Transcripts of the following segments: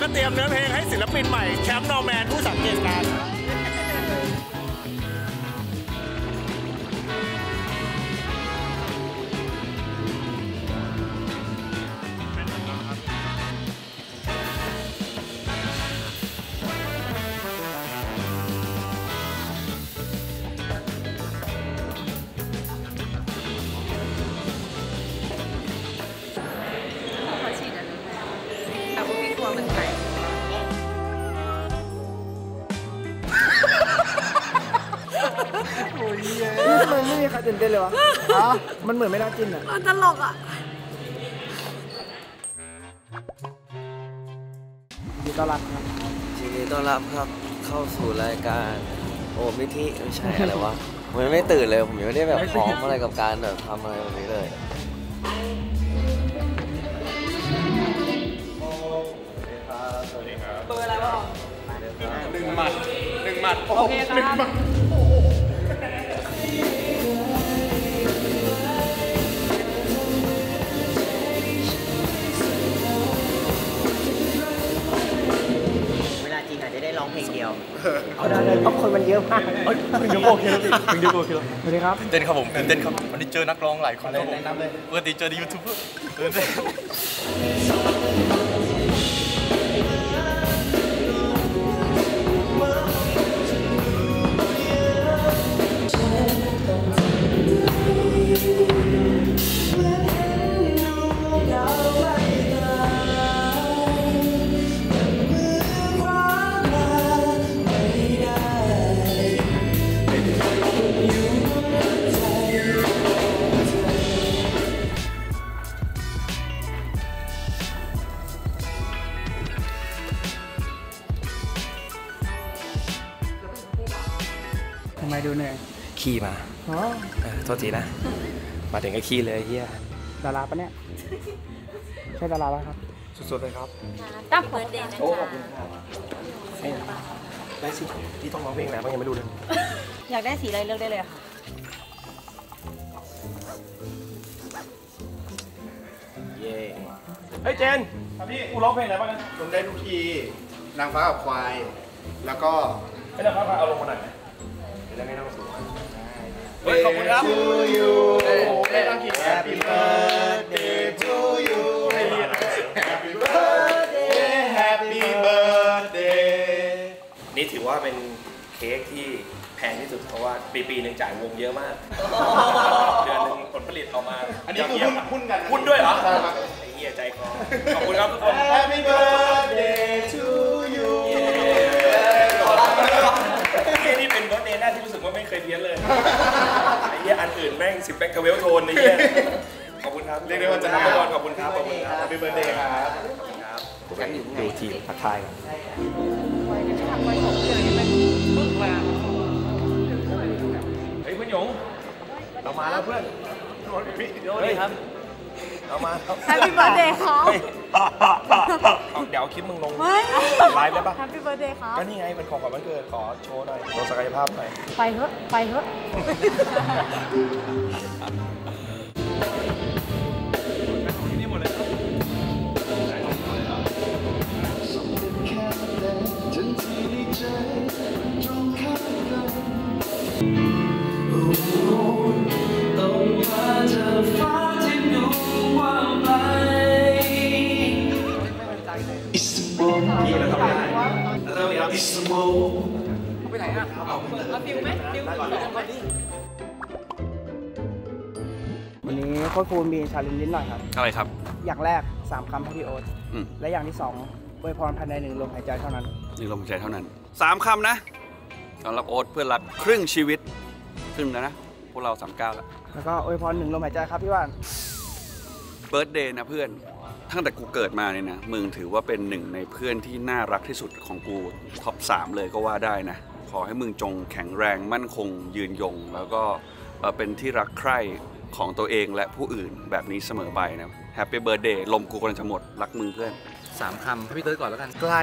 เตรียมเนื้อเพลงให้ศิลปินใหม่แชมป์นอร์แมนผู้สังเกตการณ์มันไม่มีใครตื่นเต้นเลยวะอ๋อมันเหมือนไม่น่ากินอ่ะตลกอ่ะยินดีต้อนรับครับยินดีต้อนรับครับเข้าสู่รายการโอมิธิไม่ใช่อะไรวะผมไม่ตื่นเลยผมยังไม่ได้แบบพร้อมอะไรกับการแบบทำอะไรแบบนี้เลยเบอร์อะไรวะ 1 หมัดโอเคครับร้องเพลงเดียวเอาได้เลยเพราะคนมันเยอะมากมึงเดี๋ยวโอเคแล้วพี่มึงเดี๋ยวโอเคแล้วสวัสดีครับตื่นเต้นครับผมตื่นเต้นครับวันนี้เจอนักร้องหลายคนครับผมปกติเจอในยูทูบตื่นเต้นทำไมดูเหนื่อยขี้มาอ๋อโทษทีนะมาถึงก็ขี้เลยเฮียดาราปะเนี่ยใช่ดาราปะครับสุดๆเลยครับตั้มเบิร์ดเดย์นะจ๊ะได้สิที่ต้องร้องเพลงแล้วยังไม่ดูเลยอยากได้สีอะไรเลือกได้เลยค่ะเย้เฮ้ยเจนพี่กูร้องเพลงอะไรบ้างนะผมได้ทุกทีนางฟ้ากับควายแล้วก็ไม่ได้ฟ้าเอาลงมาหน่อยไหมจะไม่ต้องสูงเฮ้ยขอบคุณครับ Happy birthday to you Happy birthday Happy birthday นี่ถือว่าเป็นเค้กที่แพงที่สุดเพราะว่าปีหนึ่งจ่ายวงเยอะมากเดือนนึงผลผลิตออกมาอันนี้คือหุ้นกันหุ้นด้วยเหรอไอ้เหี้ยใจคอขอบคุณครับทุกคน Happy birthday to you นี่เป็นเบิร์ธเดย์แรกที่รู้สึกว่าไม่เคยเพี้ยนเลยไอ้เหี้ยอันอื่นแม่ง10แบงค์เวลโทนไอ้เหี้ยขอบคุณครับเรียกได้ว่าจะนับไปก่อนขอบคุณครับขอบคุณครับ Happy birthday ครับผมไปดูทีมทักทายกันเฮ้ยคุณหยงเรามาแล้วเพื่อนพี่โยนี่ครับเรามาครับ Happy birthday เขาเดี๋ยวคลิปมึงลงไลฟ์ได้ปะ Happy birthday เขาก็นี่ไงเป็นของขวัญวันเกิดขอโชว์หน่อยโชว์ศักยภาพหน่อยไปเถอะไปเถอะนี่หมดเลยพี่เราทำได้แล้วเดี๋ยวอิสโมไปไหนอ่ะเอาฟิวไหมฟิวก่อนวันนี้โค้ชภูมิมีชาเลนจ์นิดหน่อยครับอะไรครับอย่างแรก3 คำให้พี่โอ๊ตและอย่างที่2อวยพรภายใน1 ลมหายใจเท่านั้น 1 ลมหายใจเท่านั้น3 คำนะสำหรับโอ๊ตเพื่อนรักครึ่งชีวิตครึ่งแล้วนะพวกเรา39 แล้วก็อวยพร1 ลมหายใจครับพี่ว่านเบิร์ธเดย์นะเพื่อนตั้งแต่กูเกิดมาเนี่ยนะมึงถือว่าเป็นหนึ่งในเพื่อนที่น่ารักที่สุดของกูท็อป3เลยก็ว่าได้นะขอให้มึงจงแข็งแรงมั่นคงยืนยงแล้วก็เป็นที่รักใคร่ของตัวเองและผู้อื่นแบบนี้เสมอไปนะแฮปปี้เบิร์ธเดย์ลมกูกำลังจะหมดรักมึงเพื่อน 3 คำให้พี่เติร์ดก่อนแล้วกันใกล้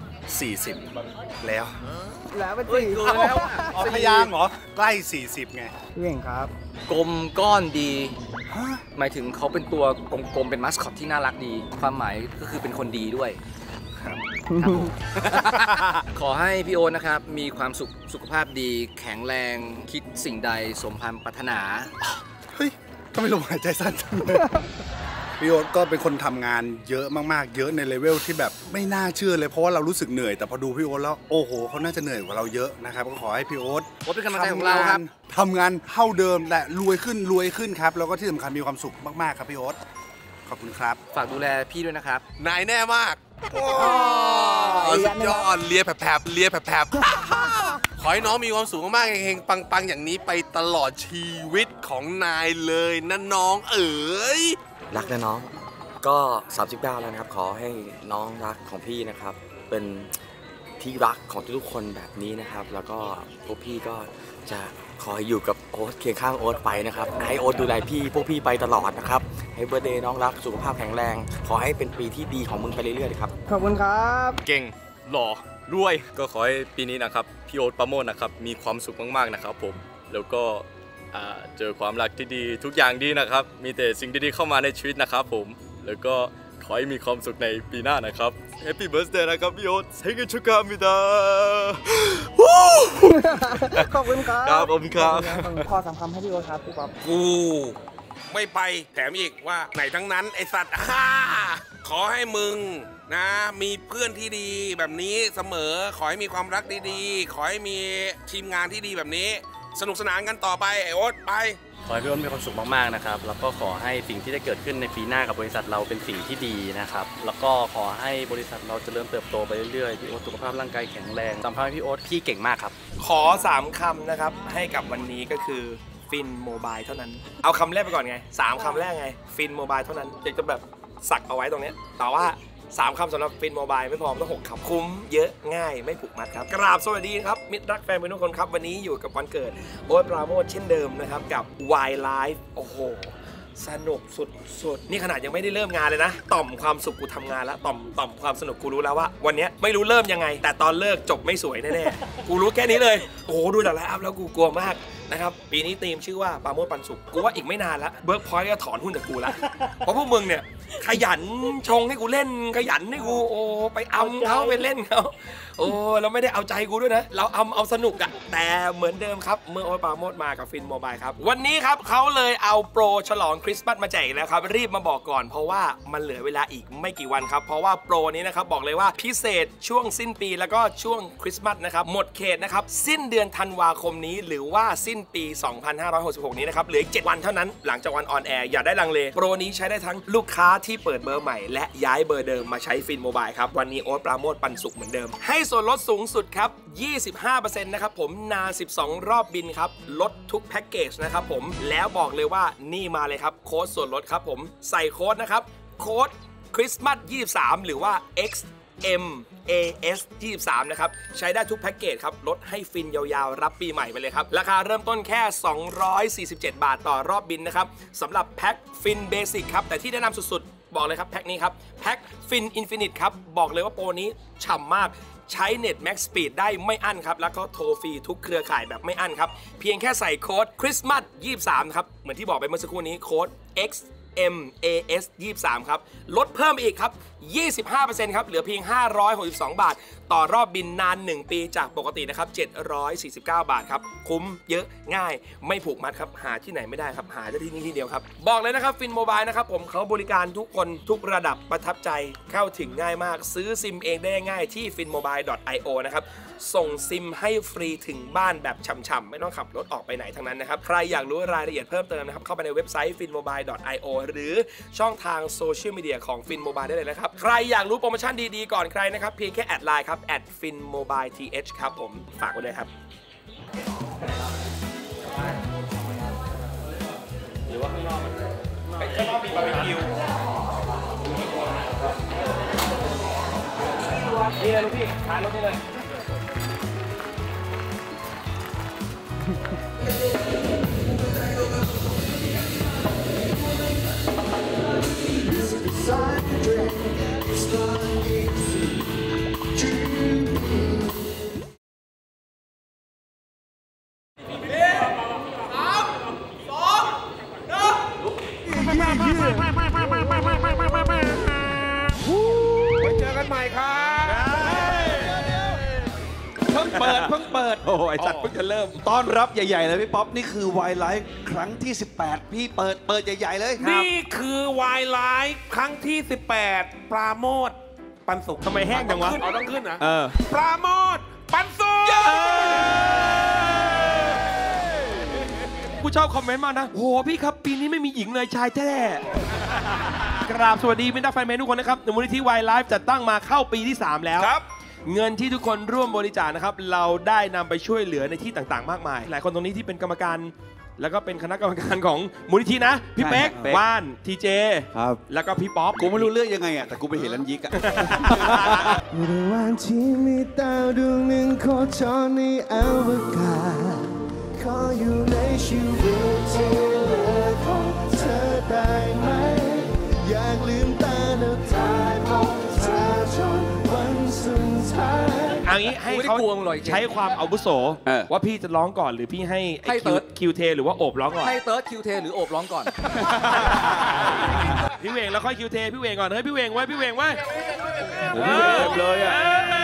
40แล้วเป็น 4แล้วพยางเหรอใกล้40ไงพี่เก่งครับกลมก้อนดีหมายถึงเขาเป็นตัวกลมๆเป็นมัสคอตที่น่ารักดีความหมายก็คือเป็นคนดีด้วยครับขอให้พี่โอ๊ตนะครับ มีความสุขภาพดีแข็งแรงคิดสิ่งใดสมความปรารถนาเฮ้ยทำไมลมหายใจสั้นจังเลยพี่โอ๊ตก็เป็นคนทำงานเยอะมากๆเยอะในเลเวลที่แบบไม่น่าเชื่อเลยเพราะว่าเรารู้สึกเหนื่อยแต่พอดูพี่โอ๊ตแล้วโอ้โหเขาน่าจะเหนื่อยกว่าเราเยอะนะครับก็ขอให้พี่โอ๊ตเป็นกำลังใจของเราครับทำงานเท่าเดิมและรวยขึ้นครับแล้วก็ที่สำคัญมีความสุขมากๆครับพี่โอ๊ตขอบคุณครับฝากดูแลพี่ด้วยนะครับนายแน่มากสุดยอดเลียแผลบเลียแผลบขอให้น้องมีความสุขมากๆเฮงๆปังๆอย่างนี้ไปตลอดชีวิตของนายเลยนะน้องเอ๋ยรักนะน้องก็ 39 แล้วนะครับขอให้น้องรักของพี่นะครับเป็นที่รักของทุกๆคนแบบนี้นะครับแล้วก็พวกพี่ก็จะคอยอยู่กับโอ๊ตเคียงข้างโอ๊ตไปนะครับให้โอ๊ตดูแลพี่พวกพี่ไปตลอดนะครับให้เบอร์เดย์น้องรักสุขภาพแข็งแรงขอให้เป็นปีที่ดีของมึงไปเรื่อยๆเลยครับขอบคุณครับเก่งหล่อรวยก็ขอให้ปีนี้นะครับพี่โอ๊ตปราโมชนะครับมีความสุขมากๆนะครับผมแล้วก็เจอความรักที่ดีทุกอย่างดีนะครับมีแต่สิ่งดีๆเข้ามาในชีวิตนะครับผมแล้วก็ขอให้มีความสุขในปีหน้านะครับ Happy Birthday นะครับพี่โอ๊ตเฮงชุกามิดาขอบคุณครับครับขอบคุณครับพอสำคัญให้พี่โอ๊ตครับพี่ป๊อปกูไม่ไปแถมอีกว่าไหนทั้งนั้นไอสัตว์ ขอให้มึงนะมีเพื่อนที่ดีแบบนี้เสมอขอให้มีความรักดีๆขอให้มีทีมงานที่ดีแบบนี้สนุกสนานกันต่อไปไอโอ๊ตไปขอให้พี่โอ๊ตมีความสุขมากๆนะครับแล้วก็ขอให้สิ่งที่จะเกิดขึ้นในปีหน้ากับบริษัทเราเป็นสิ่งที่ดีนะครับแล้วก็ขอให้บริษัทเราเจริญเติบโตไปเรื่อยๆพี่โอ๊ตสุขภาพร่างกายแข็งแรงทำให้พี่โอ๊ตพี่เก่งมากครับขอ3คำนะครับให้กับวันนี้ก็คือฟินโมบายเท่านั้นเอาคำแรกไปก่อนไง3คำแรกไงฟินโมบายเท่านั้นอยากจะแบบสักเอาไว้ตรงนี้แต่ว่า3คำสำหรับฟินโมบายไม่พอต้อง6คำคุ้มเยอะง่ายไม่ผูกมัดครับกราบสวัสดีครับมิตรรักแฟนเป็นทุกคนครับวันนี้อยู่กับวันเกิดโอ๊ตปราโมชเช่นเดิมนะครับกับ Wild Life โอ้โหสนุกสุดๆนี่ขนาดยังไม่ได้เริ่มงานเลยนะต่อมความสุขกูทำงานแล้วต่อมความสนุกกูรู้แล้วว่าวันนี้ไม่รู้เริ่มยังไงแต่ตอนเลิกจบไม่สวยแน่ๆกูรู้แค่นี้เลยโอ้โหดูแต่ละอัพแล้วกูกลัวมากนะครับปีนี้ธีมชื่อว่าปราโมชปันสุขกูว่าอีกไม่นานละเบิร์กพอยต์ก็ถอนหุ้นจากกูละเพราะพวกมึงเนี่ยขยันชงให้กูเล่นขยันให้กูโอ้ไปอำเขาไปเล่นเขาโอ้เราไม่ได้เอาใจกูด้วยนะเราเอาสนุกอะแต่เหมือนเดิมครับเมื่อโอ๊ตปราโมชมากับฟินโมบายครับวันนี้ครับเขาเลยเอาโปรฉลองคริสต์มาสมาแจกแล้วครับรีบมาบอกก่อนเพราะว่ามันเหลือเวลาอีกไม่กี่วันครับเพราะว่าโปรนี้นะครับบอกเลยว่าพิเศษช่วงสิ้นปีแล้วก็ช่วงคริสต์มาสนะครับหมดเขตนะครับสิ้นเดือนธันวาคมนี้หรือว่าสิ้นปี 2566 นี้นะครับเหลืออีก7วันเท่านั้นหลังจากวันออนแอร์อย่าได้ลังเลโปรนี้ใช้ได้ทั้งลูกค้าที่เปิดเบอร์ใหม่และย้ายเบอร์เดิมมาใช้ฟินโมบายครับวันนี้โอ๊ตปราโมชปันสุขเหมือนเดิมให้ส่วนลดสูงสุดครับ 25% นะครับผมนาน12รอบบินครับลดทุกแพ็กเกจนะครับผมแล้วบอกเลยว่านี่มาเลยครับโค้ดส่วนลดครับผมใส่โค้ดนะครับโค้ดคริสต์มาส23หรือว่า XMAS 23นะครับใช้ได้ทุกแพ็กเกจครับลดให้ฟินยาวๆรับปีใหม่ไปเลยครับราคาเริ่มต้นแค่247 บาทต่อรอบบินนะครับสำหรับแพ็กฟินเบสิกครับแต่ที่แนะนำสุดๆบอกเลยครับแพ็กนี้ครับแพ็กฟินอินฟินิตครับบอกเลยว่าโปรนี้ฉ่ำมากใช้เน็ตแม็กสปีดได้ไม่อั้นครับแล้วก็โทรฟรีทุกเครือข่ายแบบไม่อั้นครับเพียงแค่ใส่โค้ดคริสต์มาส23ครับเหมือนที่บอกไปเมื่อสักครู่นี้โค้ด XMAS 23ครับลดเพิ่มอีกครับ 25% ครับเหลือเพียง562 บาทต่อรอบบินนาน1ปีจากปกตินะครับ749 บาทครับคุ้มเยอะง่ายไม่ผูกมัดครับหาที่ไหนไม่ได้ครับหาได้ที่นี่ที่เดียวครับบอกเลยนะครับฟินโมบายนะครับผมเขาบริการทุกคนทุกระดับประทับใจเข้าถึงง่ายมากซื้อซิมเองได้ง่ายที่ finmobile.io นะครับส่งซิมให้ฟรีถึงบ้านแบบฉ่ำๆไม่ต้องขับรถออกไปไหนทั้งนั้นนะครับใครอยากรู้รายละเอียดเพิ่มเติมนะครับเข้าไปในเว็บไซต์ finmobile.io หรือช่องทางโซเชียลมีเดียของ finmobile ได้เลยนะครับใครอยากรู้โปรโมชั่นดีๆก่อนใครนะครับเพียงแค่แอดไลน์ครับ@finmobileth ครับผมฝากไว้ด้วยครับหรือว่าข้างนอกข้างนอกมีบาร์บีคิวนี่เลยลูกพี่ทานรถนี่เลยไว้เจอกันใหม่ครับพิ่งเปิดโอ้ไอสัตว์เพิ่งจะเริ่มต้อนรับใหญ่ๆเลยพี่ป๊อปนี่คือวายไลฟ์ครั้งที่ 18พี่เปิดใหญ่ๆเลยนี่คือวายไลฟ์ครั้งที่ 18 ปราโมทปันสุขทำไมแห้งจังวะต้องขึ้นนะปราโมทปันสุขกูชอบคอมเมนต์มากนะโหพี่ครับปีนี้ไม่มีหญิงเลยชายแท้กราบสวัสดีมิตรแฟนเพลงทุกคนนะครับมูลนิธิวายไลฟ์จัดตั้งมาเข้าปีที่ 3 แล้วครับเงินที่ทุกคนร่วมบริจาคนะครับเราได้นำไปช่วยเหลือในที่ต่างๆมากมายหลายคนตรงนี้ที่เป็นกรรมการแล้วก็เป็นคณะกรรมการของมูลนิธินะพี่เป๊กว่านทีเจครับแล้วก็พี่ป๊อปกูไม่รู้เรื่องยังไงอ่ะแต่กูไปเห็นลันยิกอ่ะในวันที่มีดาวดวงหนึ่งโคจรในอวกาศขออยู่ในชีวิตที่เหลือของเธอได้ไหมอยากลืมตาแล้วถ่ายพบเธอจนวันสุดท้ายอันนี้ให้เขาใช้ความอาวุโสว่าพี่จะร้องก่อนหรือพี่ให้คิวเทหรือว่าโอบร้องก่อนให้เติร์ดคิวเทหรือโอบร้องก่อนพี่เวงแล้วค่อยคิวเทพี่เวงก่อนเฮ้ยพี่เวงไว้พี่เวงไว้เต็มเลยอ่ะ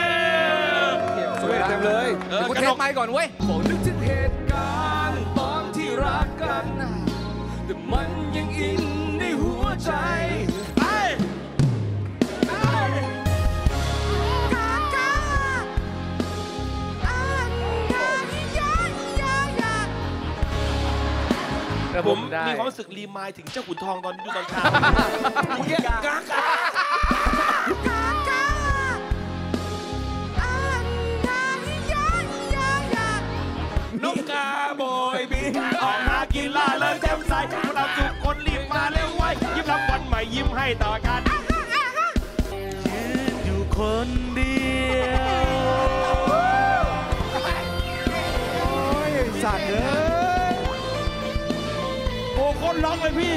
เต็มเลยกูเทไปก่อนเว้ยผมนึกถึงเหตุการณ์ตอนที่รักกันแต่มันยังอินในหัวใจผมมีความรู้สึกรีมายถึงเจ้าขุนทองตอนดูตอนเช้านกกาโบยบินออกหากินล่าเริงแจ่มใสเราทุกคนรีบมาเร็วไว้ยิ้มรับวันใหม่ยิ้มให้ต่อกันยืนอยู่คนเดียวโอ้ยสั่นเลยโอ้คนร้องเลยพี่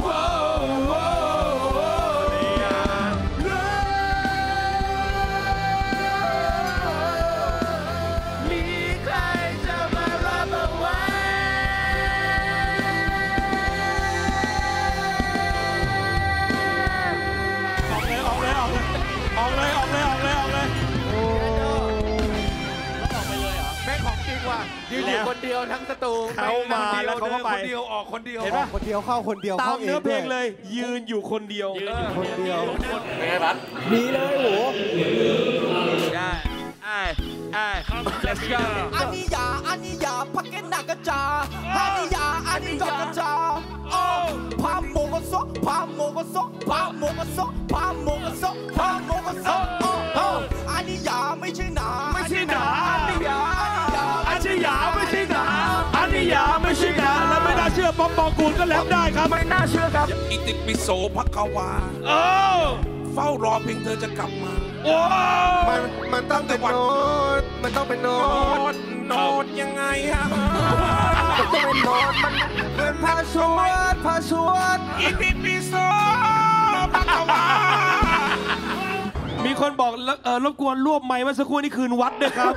ยืนอยู่คนเดียวทั้งสตูเขามาแล้วเขาก็ไปคนเดียวออกคนเดียวเห็นปะคนเดียวเข้าคนเดียวตามเนื้อเพลงเลยยืนอยู่คนเดียวคนเดียวเป็นไงบัสดีเลยโหได้let's go อันนี้ยาพักเก็ตหนักกระจาอันนี้ยากระจาโอ้พามโมกโซพามโมกโซพามโมกโซพามโมกโซพามโมกโซโอ้อันนี้ยาไม่ใช่หนาไม่ใช่หนาอันนี้ยาไม่ใช่หนาอันนี้ยาไม่ใช่หนาแล้วไม่น่าเชื่อป๊อปปองกูลก็แรปได้ครับไม่น่าเชื่อครับอิติปิโสภควาเฝ้ารอเพียงเธอจะกลับมาโอ้มันต้องเป็นโน้ตมันต้องเป็นโน้ตยังไงฮะมันต้องเป็นโน้ตมันเป็นพาสวดอิติปิโสภความีคนบอกรบกวนรวบไมค์เมื่อสักครู่นี่คืนวัดด้วยครับ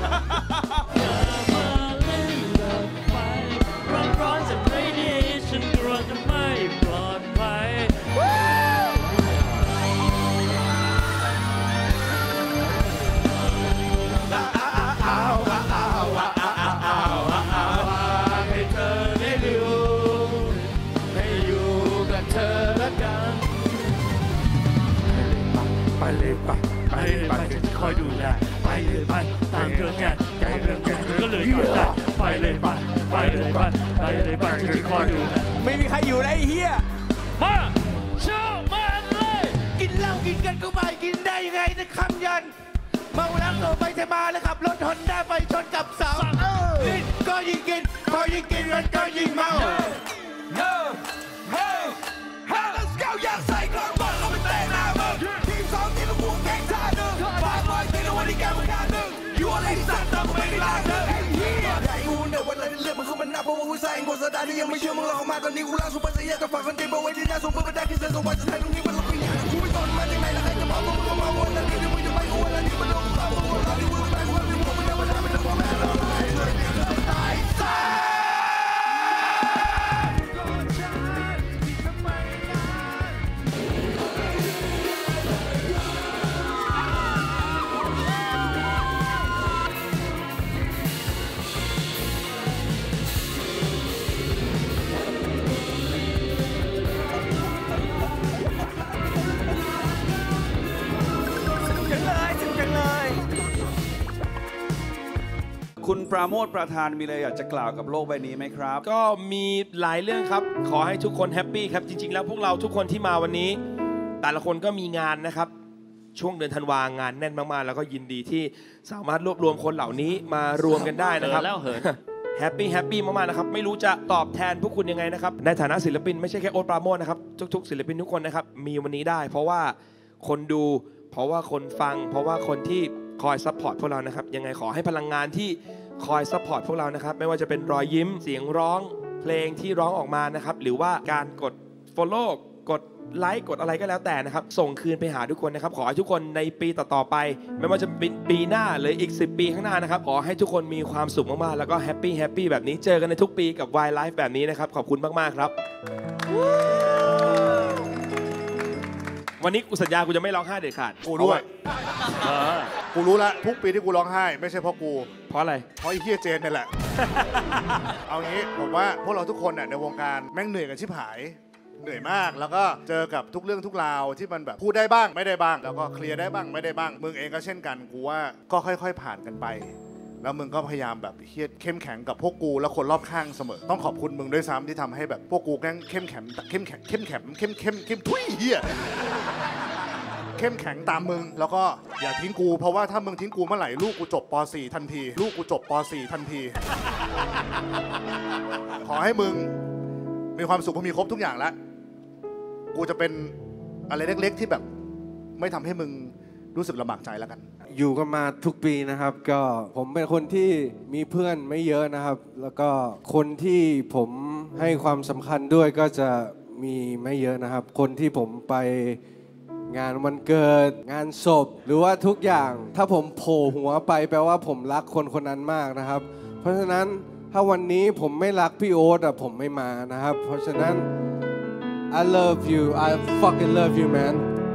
ร้อนจากไม่ดีฉันกลัวจะไม่ปลอดภัยให้เธอได้ดูให้อยู่กับเธอละกันไปเลยไปจะคอยดูแลไปเลยไปตามเรื่องงานใจเรื่องงานก็เลยก่อนได้ไปเลยไปจะคอยดูแลไม่มีใครอยู่แล้วไอ้เหี้ยมาเช่ามาเลยกินเหล้ากินกันก็ไม่กินได้ยังไงในคำยันเมาแล้วโตไปเทมาแล้วขับรถฮอนด้าไปชนกับเสาลิ้นก็ยิ่งกินพอยิ่งกินมันก็ยิ่งเมาlet's go อยากใส่กลองบอลเข้าไปเตะหน้ามึงทีม2ทีมกูแข่งท่าหนึ่งบาบอยทีละวันที่แกมึงท่าหนึ่งอยู่อะไรสัตว์ต้องไม่ได้ลากเธอไอ้เหี้ยไอ้กูเนี่ยวันเลยเลือกมันเข้ามาหน้าเพราะว่ากูใส่กูสดาที่ยังไม่เชื่อมึงหลอกมาตอนนี้กูล่างสุดปัสยาจะฝากคนตีบเอาไว้ที่หน้าสูงเพื่อไปได้ที่เส้นสวรรค์สุดท้ายตรงนี้มันลงไปอย่างกูไม่สนมาจากไหนแล้วใครจะมาบอกกูมาวนแล้วนี่ที่มึงจะไปกูแล้วนี่มันลงมาบอกกูแล้วนี่มึงไปกูแล้วนี่มึงไม่ได้มาทำไม่ได้พ่อแม่เราตายซะคุณปราโมทย์ประธานมีอะไรอยากจะกล่าวกับโลกใบนี้ไหมครับก็มีหลายเรื่องครับขอให้ทุกคนแฮปปี้ครับจริงๆแล้วพวกเราทุกคนที่มาวันนี้แต่ละคนก็มีงานนะครับช่วงเดือนธันวางานแน่นมากๆแล้วก็ยินดีที่สามารถรวบรวมคนเหล่านี้มารวมกันได้นะครับแล้วเหินแฮปปี้มากๆนะครับไม่รู้จะตอบแทนพวกคุณยังไงนะครับในฐานะศิลปินไม่ใช่แค่โอ๊ตปราโมทย์นะครับทุกๆศิลปินทุกคนนะครับมีวันนี้ได้เพราะว่าคนดูเพราะว่าคนฟังเพราะว่าคนที่คอยซัพพอร์ตพวกเรานะครับยังไงขอให้พลังงานที่คอยซัพพอร์ตพวกเรานะครับไม่ว่าจะเป็นรอยยิ้มเสียงร้องเพลงที่ร้องออกมานะครับหรือว่าการกด follow กดไลค์กดอะไรก็แล้วแต่นะครับส่งคืนไปหาทุกคนนะครับขอให้ทุกคนในปีต่อๆไปไม่ว่าจะเป็นปีหน้าหรืออีก10 ปีข้างหน้านะครับขอให้ทุกคนมีความสุขมากๆแล้วก็แฮปปี้แบบนี้เจอกันในทุกปีกับ Wild Life แบบนี้นะครับขอบคุณมากๆครับวันนี้กูสัญญากูจะไม่ร้องไห้เด็ดขาดกูด้วยกูรู้แล้วทุกปีที่กูร้องไห้ไม่ใช่เพราะกูเพราะอะไรเพราะไอ้เฮียเจนนี่แหละ เอางี้ผมว่าพวกเราทุกคนในวงการแม่งเหนื่อยกันชิบหายเหนื่อยมากแล้วก็เจอกับทุกเรื่องทุกราวที่มันแบบพูดได้บ้างไม่ได้บ้างแล้วก็เคลียร์ได้บ้างไม่ได้บ้างมึงเองก็เช่นกันกูว่าก็ค่อยๆผ่านกันไปแล้วมึงก็พยายามแบบเฮียเข้มแข็งกับพวกกูและคนรอบข้างเสมอต้องขอบคุณมึงด้วยซ้ำที่ทำให้แบบพวกกูแกล้งเข้มแข็งทุยเฮียเข้มแข็งตามมึงแล้วก็อย่าทิ้งกูเพราะว่าถ้ามึงทิ้งกูเมื่อไหร่ลูกกูจบป .4 ทันทีลูกกูจบป .4 ทันทีขอให้มึงมีความสุขมีครบทุกอย่างแล้วกูจะเป็นอะไรเล็กๆที่แบบไม่ทำให้มึงรู้สึกลำบากใจแล้วกันอยู่กันมาทุกปีนะครับก็ผมเป็นคนที่มีเพื่อนไม่เยอะนะครับแล้วก็คนที่ผมให้ความสำคัญด้วยก็จะมีไม่เยอะนะครับคนที่ผมไปงานวันเกิดงานศพหรือว่าทุกอย่างถ้าผมโผล่หัวไปแปลว่าผมรักคนคนนั้นมากนะครับเพราะฉะนั้นถ้าวันนี้ผมไม่รักพี่โอ๊ตผมไม่มานะครับเพราะฉะนั้น I love you I fucking love you man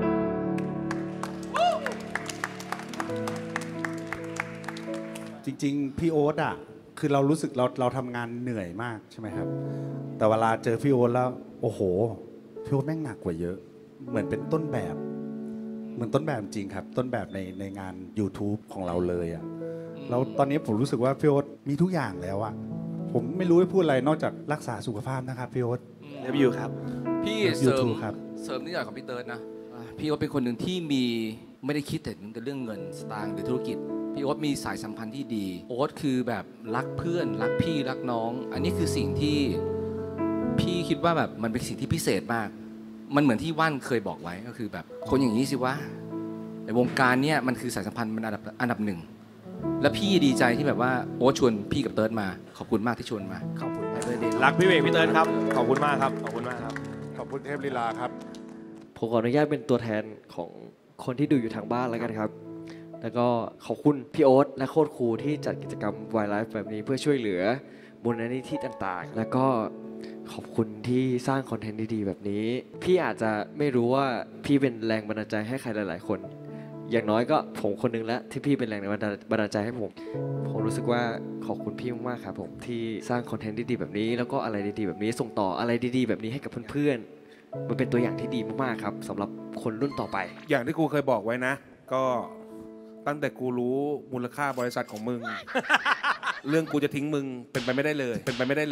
จริงๆพี่โอ๊ตคือเรารู้สึกเราทำงานเหนื่อยมากใช่ไหมครับแต่เวลาเจอพี่โอ๊ตแล้วโอ้โหพี่โอ๊ตแม่งหนักกว่าเยอะเหมือนเป็นต้นแบบเหมือนต้นแบบจริงครับต้นแบบในงาน YouTube ของเราเลยแล้วตอนนี้ผมรู้สึกว่าพี่โอ๊ตมีทุกอย่างแล้วผมไม่รู้จะพูดอะไรนอกจากรักษาสุขภาพนะครับพี่โอ๊ตเดบิวครับพี่เสริมนิดหน่อยของพี่เติร์ดนะพี่โอ๊ตเป็นคนหนึ่งที่ไม่ได้คิดแต่เรื่องเงินสตางค์หรือธุรกิจพี่โอ๊ตมีสายสัมพันธ์ที่ดีโอ๊ตคือแบบรักเพื่อนรักพี่รักน้องอันนี้คือสิ่งที่พี่คิดว่าแบบมันเป็นสิ่งที่พิเศษมากมันเหมือนที่ว่านเคยบอกไว้ก็คือแบบคนอย่างนี้สิวะในวงการเนี้ยมันคือสายสัมพันธ์มันอันดับหนึ่งและพี่ดีใจที่แบบว่าโอ๊ตชวนพี่กับเติร์ดมาขอบคุณมากที่ชวนมาขอบคุณรักพี่เวกพี่เติร์ดครับขอบคุณมากครับขอบคุณมากครับขอบคุณเทพลีลาครับผมขออนุญาตเป็นตัวแทนของคนที่ดูอยู่ทางบ้านแล้วกันครับแล้วก็ขอบคุณพี่โอ๊ตและโค้ชครูที่จัดกิจกรรม Wild Life แบบนี้เพื่อช่วยเหลือมูลนิธิต่างๆแล้วก็ขอบคุณที่สร้างคอนเทนต์ดีๆแบบนี้พี่อาจจะไม่รู้ว่าพี่เป็นแรงบันดาลใจให้ใครหลายๆคนอย่างน้อยก็ผมคนนึงแล้วที่พี่เป็นแรงบันดาลใจให้ผมรู้สึกว่าขอบคุณพี่มากๆครับผมที่สร้างคอนเทนต์ดีๆแบบนี้แล้วก็อะไรดีๆแบบนี้ส่งต่ออะไรดีๆแบบนี้ให้กับเพื่อนๆมันเป็นตัวอย่างที่ดีมากๆครับสำหรับคนรุ่นต่อไปอย่างที่กูเคยบอกไว้นะก็ตั้งแต่กูรู้มูลค่าบริษัทของมึง เรื่องกูจะทิ้งมึงเป็นไปไม่ได้เลย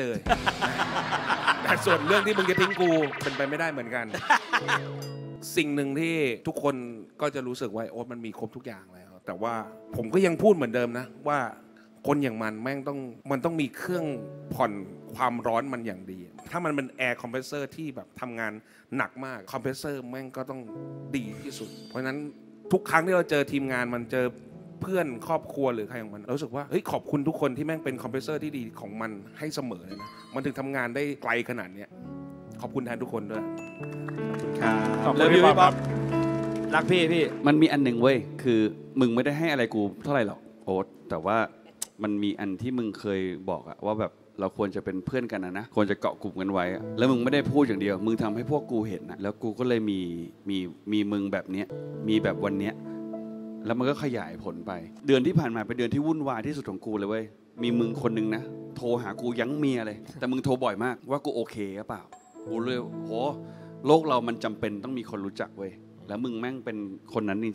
แต่ส่วนเรื่องที่มึงจะทิ้งกูเป็นไปไม่ได้เหมือนกัน สิ่งหนึ่งที่ทุกคนก็จะรู้สึกว่าโอ๊ตมันมีครบทุกอย่างแล้วแต่ว่าผมก็ยังพูดเหมือนเดิมนะว่าคนอย่างมันแม่งต้องมีเครื่องผ่อนความร้อนมันอย่างดีถ้ามันเป็นแอร์คอมเพรสเซอร์ที่แบบทำงานหนักมากคอมเพรสเซอร์แม่งก็ต้องดีที่สุดเพราะฉะนั้นทุกครั้งที่เราเจอทีมงานมันเจอเพื่อนครอบครัวหรือใครของมันรู้สึกว่าเฮ้ยขอบคุณทุกคนที่แม่งเป็นคอมเพรสเซอร์ที่ดีของมันให้เสมอเลยนะมันถึงทำงานได้ไกลขนาดนี้ขอบคุณแทนทุกคนด้วยขอบคุณพี่ป๊อปรักพี่มันมีอันหนึ่งเว้ยคือมึงไม่ได้ให้อะไรกูเท่าไหร่หรอกโอ๊ตแต่ว่ามันมีอันที่มึงเคยบอกว่าแบบเราควรจะเป็นเพื่อนกันนะควรจะเกาะกลุ่มกันไว้แล้วมึงไม่ได้พูดอย่างเดียวมึงทำให้พวกกูเห็นนะแล้วกูก็เลยมีมึงแบบนี้มีแบบวันเนี้ยแล้วมันก็ขยายผลไปเดือนที่ผ่านมาเป็นเดือนที่วุ่นวายที่สุดของกูเลยเว้ยมีมึงคนนึงนะโทรหากูยั้งเมียเลยแต่มึงโทรบ่อยมากว่ากูโอเคหรือเปล่ากูเลยโหโลกเรามันจำเป็นต้องมีคนรู้จักเว้ยแล้วมึงแม่งเป็นคนนั้นจริงๆ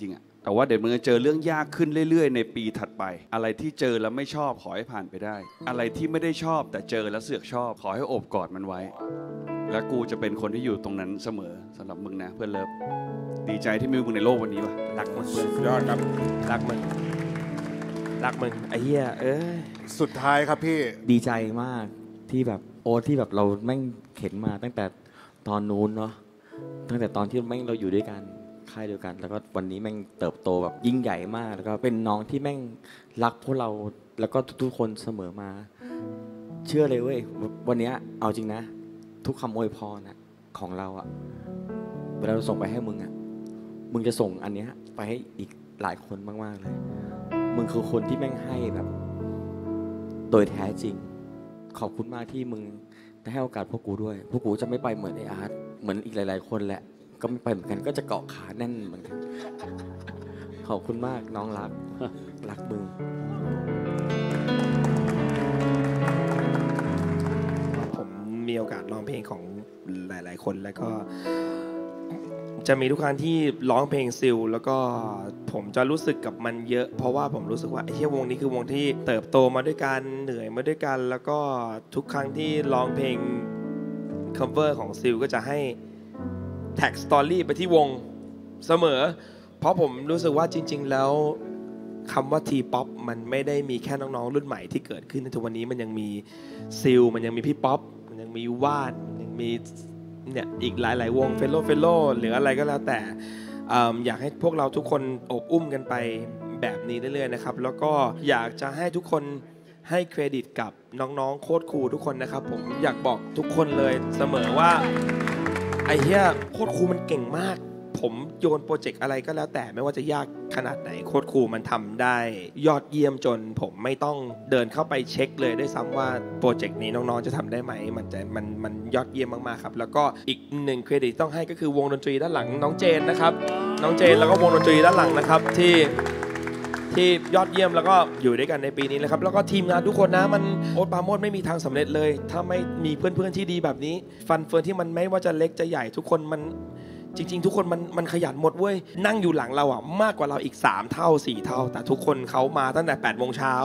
แต่ว่าเดี๋ยวมึงจะเจอเรื่องยากขึ้นเรื่อยๆในปีถัดไปอะไรที่เจอแล้วไม่ชอบขอให้ผ่านไปได้อะไรที่ไม่ได้ชอบแต่เจอแล้วเสือกชอบขอให้โอบกอดมันไว้และกูจะเป็นคนที่อยู่ตรงนั้นเสมอสำหรับมึงนะเพื่อนเลิฟดีใจที่มีมึงในโลกวันนี้ว่ะรักมึงยอดครับรักมึงไอ้เหี้ยสุดท้ายครับพี่ดีใจมากที่แบบโอ๊ตที่แบบเราแม่งเข็นมาตั้งแต่ตอนนู้นเนาะตั้งแต่ตอนที่แม่งเราอยู่ด้วยกันค่ายเดียวกันแล้วก็วันนี้แม่งเติบโตแบบยิ่งใหญ่มากแล้วก็เป็นน้องที่แม่งรักพวกเราแล้วก็ทุกๆคนเสมอมาเชื่อเลยเว้ยวันนี้เอาจริงนะทุกคำอวยพรนะของเราอะเวลาเราส่งไปให้มึงอะมึงจะส่งอันนี้ไปให้อีกหลายคนมากๆเลยมึงคือคนที่แม่งให้แบบโดยแท้จริงขอบคุณมากที่มึงได้ให้โอกาสพวกกูด้วยพวกกูจะไม่ไปเหมือนไออาร์ตเหมือนอีกหลายๆคนแหละก็ไม่ไปเหมือนกันก็จะเกาะขาแน่นเหมือนกันขอบคุณมากน้องรักมึงผมมีโอกาสร้องเพลงของหลายๆคนแล้วก็จะมีทุกครั้งที่ร้องเพลงซิลแล้วก็ผมจะรู้สึกกับมันเยอะเพราะว่าผมรู้สึกว่าไอ้เหี้ยวงนี้คือวงที่เติบโตมาด้วยกันเหนื่อยมาด้วยกันแล้วก็ทุกครั้งที่ร้องเพลง cover ของซิลก็จะให้แท็กสตอรี่ไปที่วงเสมอเพราะผมรู้สึกว่าจริงๆแล้วคำว่า T-POP มันไม่ได้มีแค่น้องๆรุ่นใหม่ที่เกิดขึ้นในทุกวันนี้มันยังมีซิลมันยังมีพี่ป๊อปมันยังมีวาดมันยังมีเนี่ยอีกหลายๆวงเฟลโลหรืออะไรก็แล้วแต่อยากให้พวกเราทุกคนอบอุ้มกันไปแบบนี้เรื่อยๆนะครับแล้วก็อยากจะให้ทุกคนให้เครดิตกับน้องๆโค้ชครูทุกคนนะครับผมอยากบอกทุกคนเลยเสมอว่าไอ้เหี้ยโค้ชครูมันเก่งมากผมโยนโปรเจกต์อะไรก็แล้วแต่ไม่ว่าจะยากขนาดไหนโค้ชครูมันทำได้ยอดเยี่ยมจนผมไม่ต้องเดินเข้าไปเช็คเลยด้วยซ้ำว่าโปรเจกต์นี้น้องๆจะทำได้ไหมมันยอดเยี่ยมมากๆครับแล้วก็อีกหนึ่งเครดิตต้องให้ก็คือวงดนตรีด้านหลังน้องเจนนะครับน้องเจนแล้วก็วงดนตรีด้านหลังนะครับที่ยอดเยี่ยมแล้วก็อยู่ด้วยกันในปีนี้นะครับแล้วก็ทีมงานทุกคนนะมันโอ๊ตปราโมชไม่มีทางสำเร็จเลยถ้าไม่มีเพื่อนๆที่ดีแบบนี้ฟันเฟืองที่มันไม่ว่าจะเล็กจะใหญ่ทุกคนมันจริงๆทุกคนมันขยันหมดเว้ยนั่งอยู่หลังเราอ่ะมากกว่าเราอีก3เท่า4เท่าแต่ทุกคนเขามาตั้งแต่8 โมงเช้า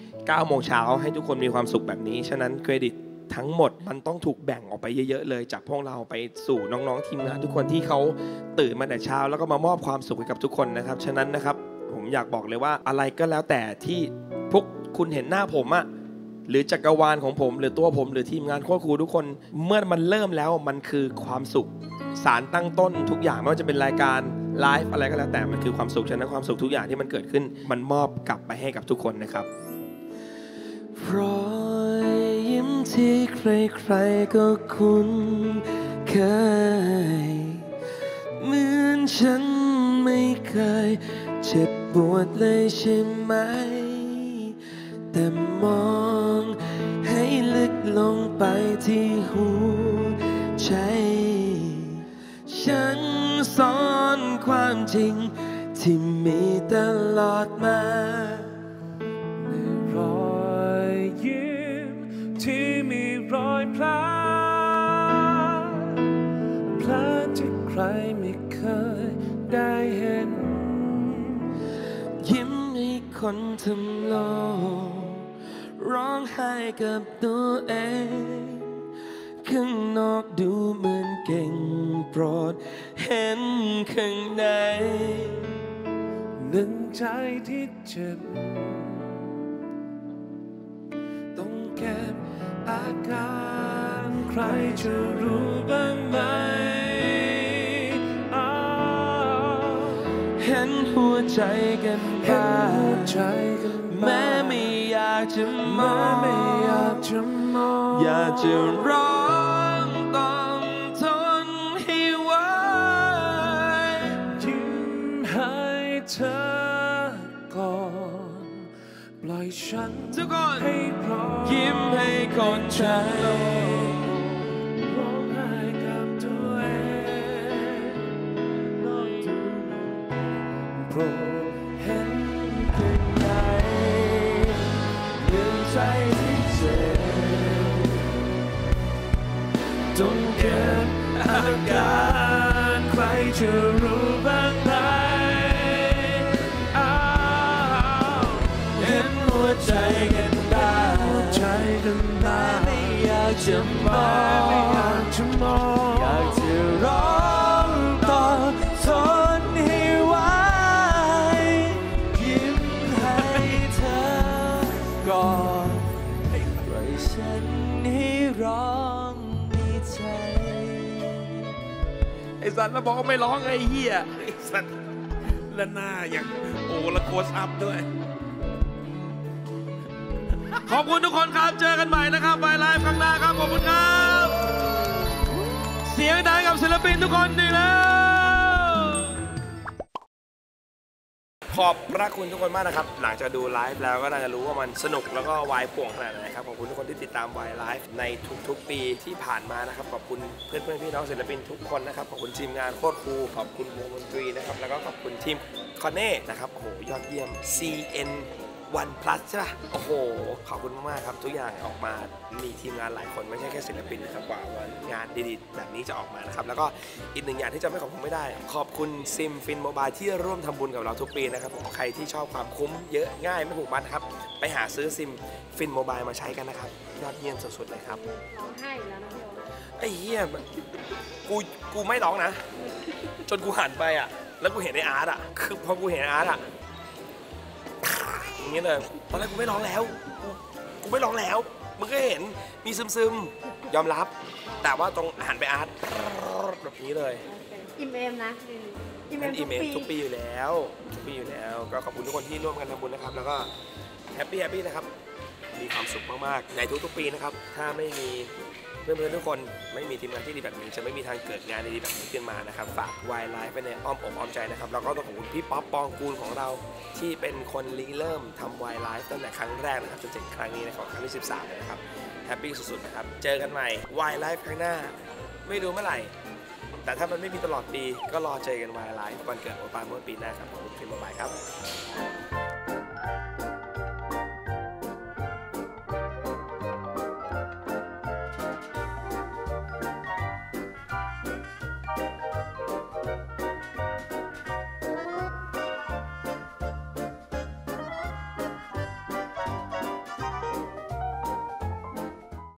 9 โมงเช้าให้ทุกคนมีความสุขแบบนี้ฉะนั้นเครดิตทั้งหมดมันต้องถูกแบ่งออกไปเยอะๆเลยจากพวกเราไปสู่น้องๆทีมงานทุกคนที่เขาตื่นมาแต่เช้าแล้วก็มามอบความสุขให้กับทุกคนนะครับฉะนั้นนะครับผมอยากบอกเลยว่าอะไรก็แล้วแต่ที่พวกคุณเห็นหน้าผมอะหรือจักรวาลของผมหรือตัวผมหรือทีมงานโค้ชครูทุกคนเมื่อมันเริ่มแล้วมันคือความสุขสารตั้งต้นทุกอย่างไม่ว่าจะเป็นรายการไลฟ์อะไรก็แล้วแต่มันคือความสุขฉะนั้นความสุขทุกอย่างที่มันเกิดขึ้นมันมอบกลับไปให้กับทุกคนนะครับรอยยิ้มที่ใครๆก็คุ้นเคยเหมือนฉันไม่เคยเจ็บปวดเลยใช่ไหมแต่มองให้ลึกลงไปที่หัวใจฉันซ่อนความจริงที่มีตลอดมาในรอยยิ้มที่มีรอยพลาดที่ใครไม่เคยได้เห็นยิ้มให้คนทั้งโลกร้องไห้กับตัวเองข้างนอกดูเหมือนเก่งโปรดเห็นข้างในหนึ่งใจที่เจ็บต้องเก็บอาการใครจะรู้บ้างไหมเห็นหัวใจกันบ้างแม้ไม่อยากจะมองอยากจะร้องต้องทนให้ไหวยิ้มให้เธอก่อนปล่อยฉันทุกคนให้รอยิ้มให้คนฉันร้องไห้กับตัวเองลองดูโปรดเห็นข้างในเรื่องใจที่เจ็บต้องเก็บอาการใครจะรู้บ้างไหมกันได้ใจกันได้ไม่อยากจะมองอยากจะร้องต่อทนให้ไหวยิ้มให้เธอก่อนปล่อยฉันให้ร้องในใจไอ้สัตว์แล้วบอกว่าไม่ร้องไอ้เหี้ยไอ้สัตว์แล้วหน้าอย่างโอ้ละโคสอัพด้วย ขอบคุณทุกคนครับเจอกันใหม่นะครับไวไลฟ์ข้างหน้าครับขอบคุณครับเสียงดังกับศิลปินทุกคนดีแล้วขอบพระคุณทุกคนมากนะครับหลังจากดูไลฟ์แล้วก็น่าจะรู้ว่ามันสนุกแล้วก็วายป่วงขนาดไหนครับขอบคุณทุกคนที่ติดตามวายไลฟ์ในทุกๆปีที่ผ่านมานะครับขอบคุณเพื่อนๆพี่น้องศิลปินทุกคนนะครับขอบคุณทีมงานโคตรครูขอบคุณวงดนตรีนะครับแล้วก็ขอบคุณทีมคอนเน่นะครับโอ้โหยอดเยี่ยม CN1 Plus ใช่ป่ะโอ้โหขอบคุณมากๆครับทุกอย่างออกมามีทีมงานหลายคนไม่ใช่แค่ศิลปินนะครับกว่างานดีๆแบบนี้จะออกมานะครับแล้วก็อีกหนึ่งอย่างที่จะไม่ขอบคุณไม่ได้ขอบคุณซิมฟินโมบายที่ร่วมทำบุญกับเราทุกปีนะครับใครที่ชอบความคุ้มเยอะง่ายไม่ผูกมัดครับไปหาซื้อซิมฟินโมบายมาใช้กันนะครับยอดเยี่ยมสุดๆเลยครับร้องไห้แล้วนะพี่โอ๊ตไอ้เหี้ยกูไม่ร้องนะจนกูหันไปอ่ะแล้วกูเห็นไอ้อาร์ตอ่ะคือพอกูเห็นอาร์ตอ่ะอย่างนี้เลยตอนแรกกูไม่ร้องแล้วกูไม่ร้องแล้วมึงก็เห็นมีซึมๆยอมรับแต่ว่าตรงหันไปอาร์ตแบบนี้เลยอิ่มเอมนะอิ่มเอมทุกปีอยู่แล้วก็ขอบคุณทุกคนที่ร่วมกันทำบุญนะครับแล้วก็แฮปปี้นะครับมีความสุขมากๆในทุกๆปีนะครับถ้าไม่มีเพื่อนๆทุกคนไม่มีทีมงานที่ดีแบบนี้จะไม่มีทางเกิดงานดีๆแบบนี้ขึ้นมานะครับฝากวายไลฟ์ไปในอ้อมอกอ้อมใจนะครับแล้วก็ต้องขอบคุณพี่ป๊อปปองกูลของเราที่เป็นคนเริ่มทำวายไลฟ์ตั้งแต่ครั้งแรกนะครับจนถึงครั้งนี้นะครับครั้งที่13เลยนะครับแฮปปี้สุดๆนะครับเจอกันใหม่วายไลฟ์ครั้งหน้าไม่รู้เมื่อไหร่แต่ถ้ามันไม่มีตลอดปีก็รอเจอกันวายไลฟ์วันเกิดโอปาเมื่อปีหน้าครับขอบคุณฟิล์มบายครับ